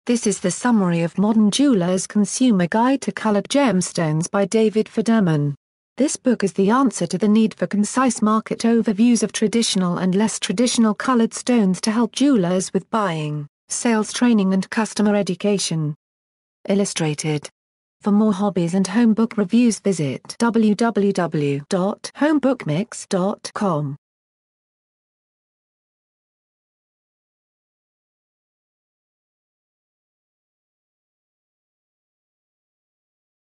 This is the summary of Modern Jeweler's Consumer Guide to Colored Gemstones by David Federman. This book is the answer to the need for concise market overviews of traditional and less traditional colored stones to help jewelers with buying, sales training and customer education. Illustrated. For more hobbies and home book reviews visit www.homebookmix.com.